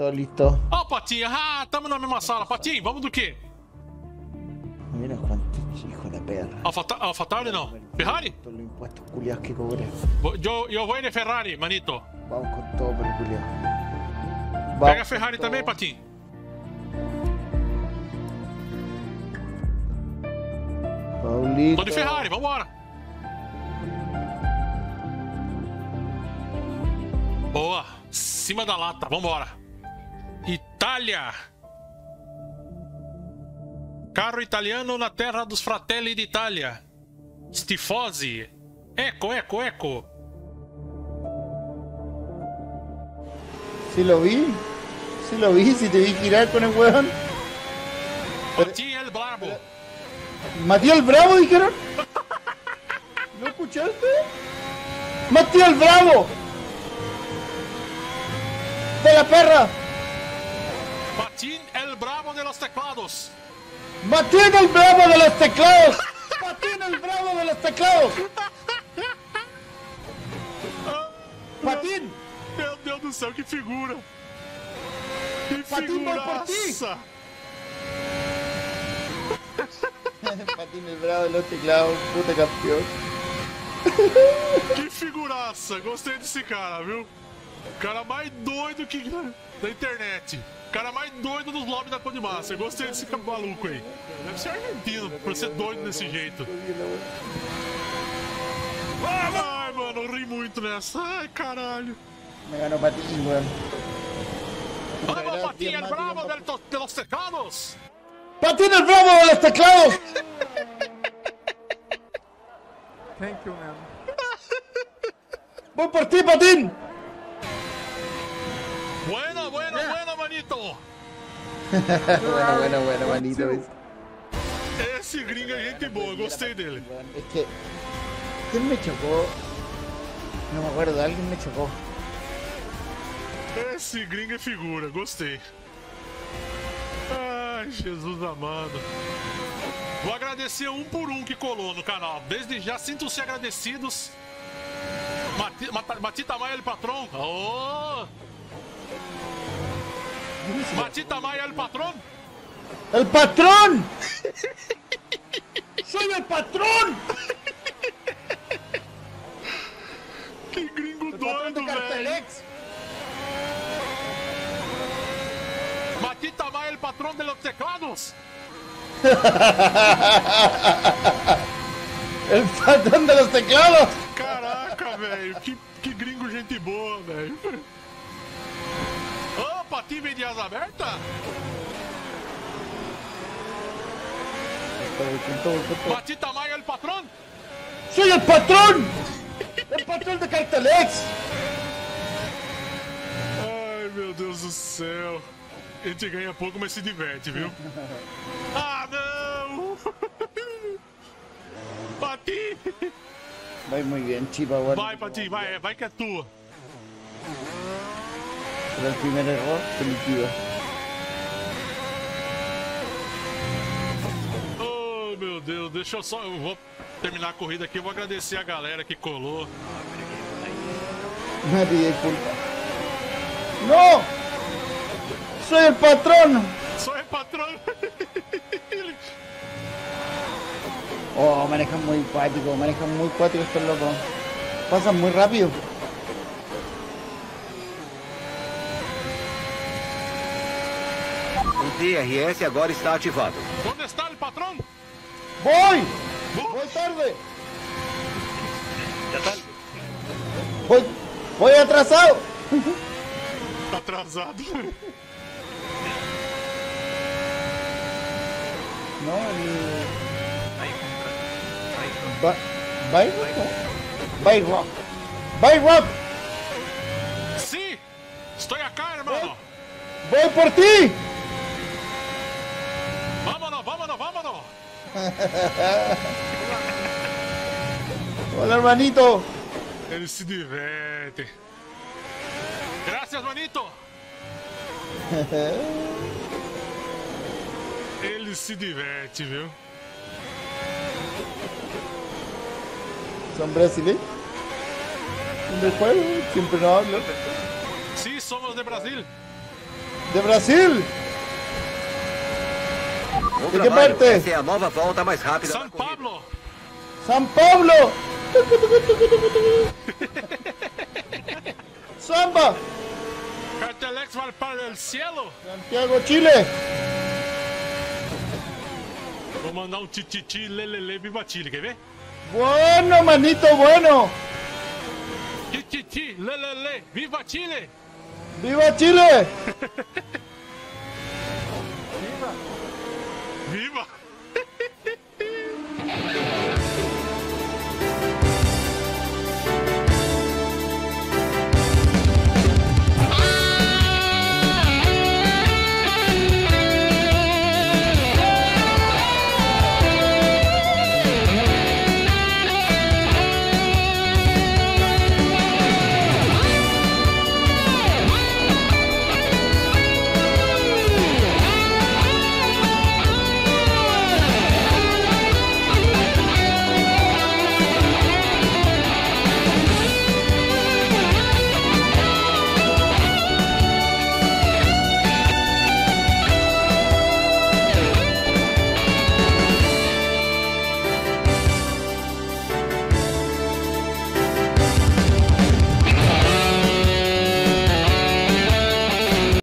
Listo, listo. Ó, Patinho, tamo na mesma sala. Patinho, vamos do quê? Mira cuánto hijo de perra. AlphaTauri não. Ferrari? Todos los impuestos culiados que cobré. Eu vou de Ferrari, manito. Vamos con todo por el culiado. Pega a Ferrari também, Patinho. Paulito. Tô de Ferrari, vambora. Boa, cima da lata, vambora. Itália. Carro italiano na terra dos fratelli d'Italia. Stifosi. Eco, eco, eco. Sí lo vi, si te vi girar con el hueón. Patinho el Brabo. Matías el Bravo, dijeron. ¿No escuchaste? Matías el Bravo. De la perra. Patinho el Bravo de los teclados. Matías el Bravo de los teclados. Patín el Bravo de los teclados. Patín. Meu Deus do céu, que figura. Que Patín, voy por ti. figuraça. Patín el Bravo de los teclados, puta campeão. Que figuraça. Gostei desse cara, viu? O cara mais doido que da internet. O cara mais doido dos lobbies da Codemassa. Gostei desse maluco aí. Deve ser argentino pra ser doido desse jeito. Ai, mano, eu ri muito nessa. Ai, caralho. Me ganó Patín, weón. Vamos, Patinho el Bravo de los teclados. Patín el Bravo de los teclados. Thank you, man. Voy por ti, Patín. Buena, manito. Bueno, manito. Esse gringo é gente boa, gostei dele. Es que... ¿Quién me chocó? No me acuerdo, alguien me chocó. Esse gringo é figura, gostei. Ai, Jesus amado. Vou agradecer um por um que colou no canal. Desde já, sintam-se agradecidos. Matita Maia, el patrão. Oh! Matita Maia, el patrón. ¡El patrón! ¡Soy el patrón! Que gringo doido, velho. Cartelex. Matita Maia, el patrón de los teclados. ¡El patrón de los teclados! Caraca, velho. Que gringo gente boa, velho. Ô, Patinho vem de asa aberta? Matita Maia, el patrón. ¡Soy el patrón! ¡El patrón de Cartelex! Ai, meu Deus do céu. A gente ganha pouco, mas se diverte, viu? Ah, não! Patinho! Vai muy bien, Chipa, bueno. Vai, Patinho, vai que é tua. Pero el primer error se liquida. Oh, meu Deus, deixa eu só... Eu vou terminar a corrida aqui, eu vou agradecer a galera que colou. Nadie disculpa. ¡No! ¡Soy el patrón! Sou o patrão. Oh, manejan muy cuático estos locos. Pasan muy rápido. O DRS agora está ativado. Onde está o patrão? ¡Voy! ¡Voy tarde! Voy atrasado. Atrasado. No, Bayrock. Sim! Estou acá, hermano! Voy por ti. Vámonos! Hola, hermanito. Ele se diverte. Graças, manito! Ele se diverte, viu? ¿Son brasileños? ¿Dónde juegan? Siempre no hablan. Sim, somos de Brasil. De Brasil? Bom De que trabalho. parte? Essa é a nova volta mais rápida São da corrida. Pablo! São Paulo! Samba! Cartelex vai para o cielo! Santiago, Chile! Vou mandar um tititi, lelele, viva Chile, quer ver? Bueno, manito, bueno! Tititi, lelele, viva Chile! ¡Viva Chile! Viva!